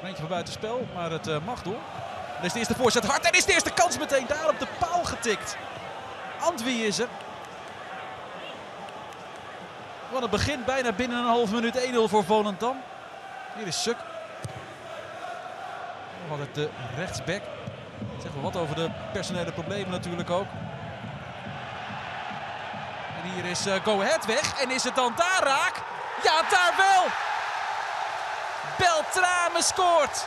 Eentje van buitenspel, maar het mag door. Dit is de eerste voorzet hard en is de eerste kans meteen daar op de paal getikt. Antwie is er. Wat het begint bijna binnen een half minuut 1-0 voor Volendam. Hier is Suk. Nog altijd de rechtsback. Zeggen we wat over de personele problemen natuurlijk ook. En hier is Go Ahead weg. En is het dan daar raak? Ja, daar wel! Beltrame scoort.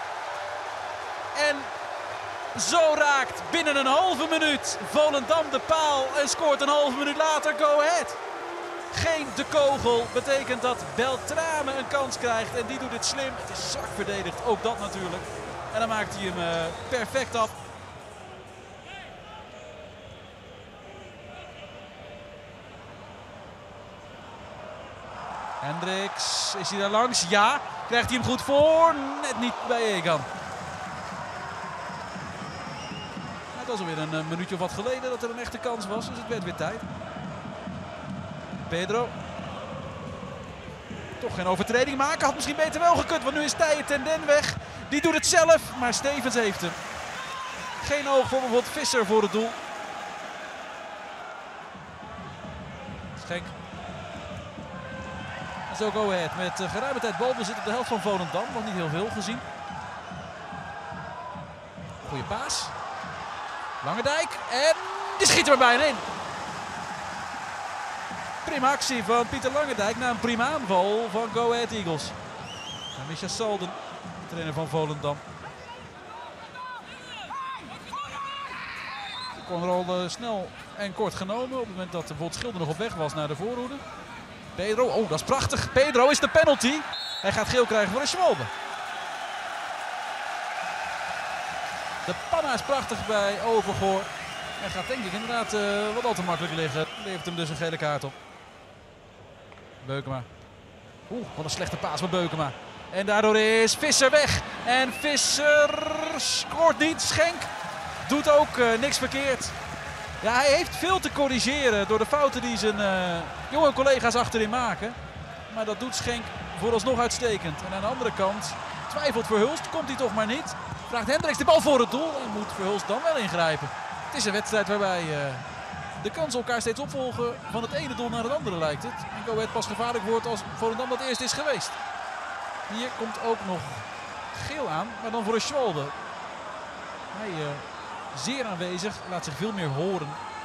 En zo raakt binnen een halve minuut Volendam de paal en scoort een halve minuut later Go Ahead. Geen de kogel betekent dat Beltrame een kans krijgt en die doet het slim. Het is zwak verdedigd, ook dat natuurlijk. En dan maakt hij hem perfect af. Hendricks, is hij daar langs? Ja. Krijgt hij hem goed voor? Net niet bij Egan. Het was alweer een minuutje of wat geleden dat er een echte kans was, dus het werd weer tijd. Pedro. Toch geen overtreding maken, had misschien beter wel gekund, want nu is Tije ten Den weg. Die doet het zelf, maar Stevens heeft hem. Geen oog voor bijvoorbeeld Visser voor het doel. Schenk. Zo Go Ahead met geruime tijd balbezit op de helft van Volendam. Nog niet heel veel gezien. Goeie paas. Langendijk. En die schiet er bijna in. Prima actie van Pieter Langendijk na een prima aanval van Go Ahead Eagles. En Misha Salden, trainer van Volendam. Controle snel en kort genomen op het moment dat de Wout Schilder nog op weg was naar de voorhoede. Pedro, oh dat is prachtig. Pedro is de penalty. Hij gaat geel krijgen voor de Schwalbe. De panna is prachtig bij Overgoor. Hij gaat denk ik inderdaad wat al te makkelijk liggen. Levert hem dus een gele kaart op. Beukema. Oeh, wat een slechte paas van Beukema. En daardoor is Visser weg. En Visser scoort niet. Schenk doet ook niks verkeerd. Ja, hij heeft veel te corrigeren door de fouten die zijn jonge collega's achterin maken. Maar dat doet Schenk vooralsnog uitstekend. En aan de andere kant twijfelt Verhulst, komt hij toch maar niet. Vraagt Hendricks de bal voor het doel en moet Verhulst dan wel ingrijpen. Het is een wedstrijd waarbij de kansen elkaar steeds opvolgen. Van het ene doel naar het andere lijkt het. En Go Ahead pas gevaarlijk wordt als Volendam dat eerst is geweest. Hier komt ook nog geel aan, maar dan voor de Schwalbe. Hij zeer aanwezig, laat zich veel meer horen.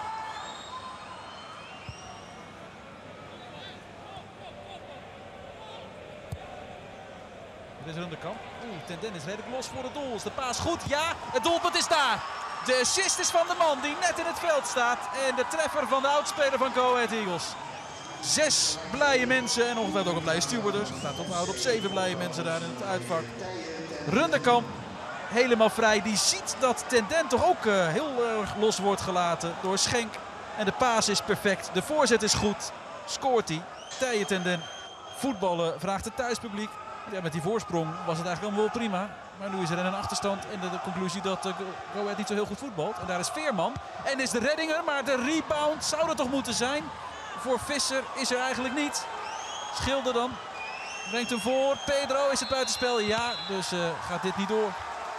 Dit is Runderkamp. Ten Den is redelijk los voor het doel. Is de paas goed? Ja, het doelpunt is daar. De assist is van de man die net in het veld staat. En de treffer van de oudspeler van Go Ahead Eagles. 6 blije mensen en ongeveer ook een blije steward dus. Het staat opgehouden op 7 blije mensen daar in het uitvak. Runderkamp helemaal vrij. Die ziet dat Ten Den toch ook heel erg los wordt gelaten door Schenk. En de paas is perfect. De voorzet is goed. Scoort hij. Tije ten Den. Voetballen vraagt het thuispubliek. Ja, met die voorsprong was het eigenlijk allemaal wel prima. Maar nu is er een achterstand en de conclusie dat Go Ahead niet zo heel goed voetbalt. En daar is Veerman. En is de reddinger, maar de rebound zou er toch moeten zijn. Voor Visser is er eigenlijk niet. Schilder dan. Brengt hem voor. Pedro is het buitenspel. Ja, dus gaat dit niet door.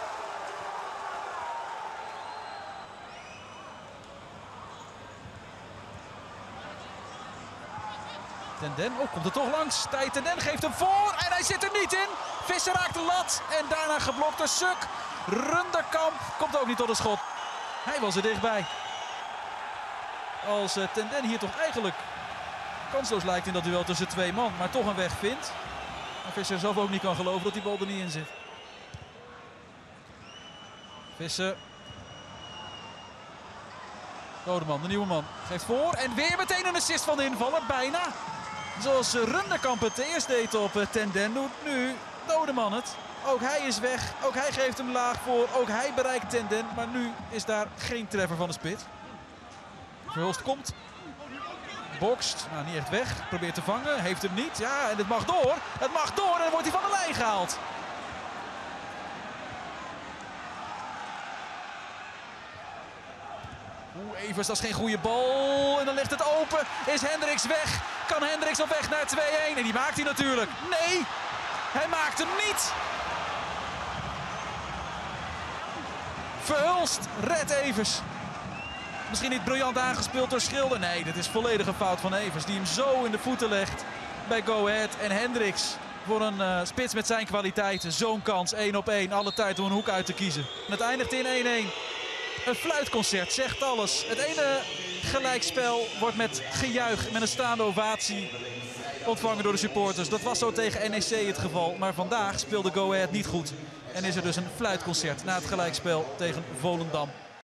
Ten Den, oh, komt er toch langs. Tije ten Den geeft hem voor en hij zit er niet in. Visser raakt de lat en daarna geblokt door Suk. Runderkamp komt ook niet tot een schot. Hij was er dichtbij. Als Ten Den hier toch eigenlijk kansloos lijkt in dat duel tussen 2 man, maar toch een weg vindt. En Visser zelf ook niet kan geloven dat die bal er niet in zit. Visser. Dodeman, de nieuwe man, geeft voor en weer meteen een assist van de invaller, bijna. Zoals Runderkamp het eerst deed op Ten Den, doet nu Dodeman het. Ook hij is weg, ook hij geeft hem laag voor, ook hij bereikt Ten Den. Maar nu is daar geen treffer van de spits. Verhulst komt, bokst, nou niet echt weg, probeert te vangen, heeft hem niet. Ja, en het mag door en dan wordt hij van de lijn gehaald. Evers, dat is geen goede bal. En dan ligt het open. Is Hendricks weg? Kan Hendricks op weg naar 2-1? En die maakt hij natuurlijk. Nee, hij maakt hem niet. Verhulst redt Evers. Misschien niet briljant aangespeeld door Schilder. Nee, dit is volledig een fout van Evers. Die hem zo in de voeten legt bij Go Ahead. En Hendricks voor een spits met zijn kwaliteiten. Zo'n kans, 1-op-1. Alle tijd om een hoek uit te kiezen. En het eindigt in 1-1. Een fluitconcert zegt alles. Het ene gelijkspel wordt met gejuich, met een staande ovatie ontvangen door de supporters. Dat was zo tegen NEC het geval. Maar vandaag speelde Go Ahead niet goed. En is er dus een fluitconcert na het gelijkspel tegen Volendam.